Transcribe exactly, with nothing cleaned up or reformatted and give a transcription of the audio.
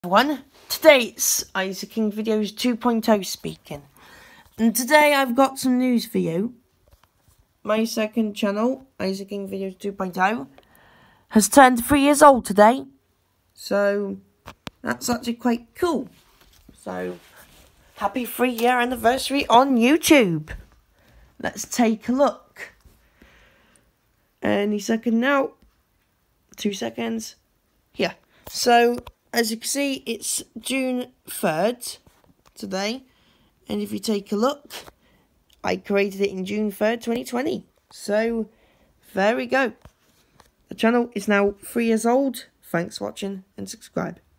Everyone, today it's Isaac King Videos two point oh speaking, and today I've got some news for you. My second channel, Isaac King Videos two point oh, has turned three years old today, so that's actually quite cool. So, happy three year anniversary on YouTube. Let's take a look. Any second now. Two seconds. Here. So, as you can see, it's June third today. And if you take a look, I created it in June third, twenty twenty. So, there we go. The channel is now three years old. Thanks for watching and subscribe.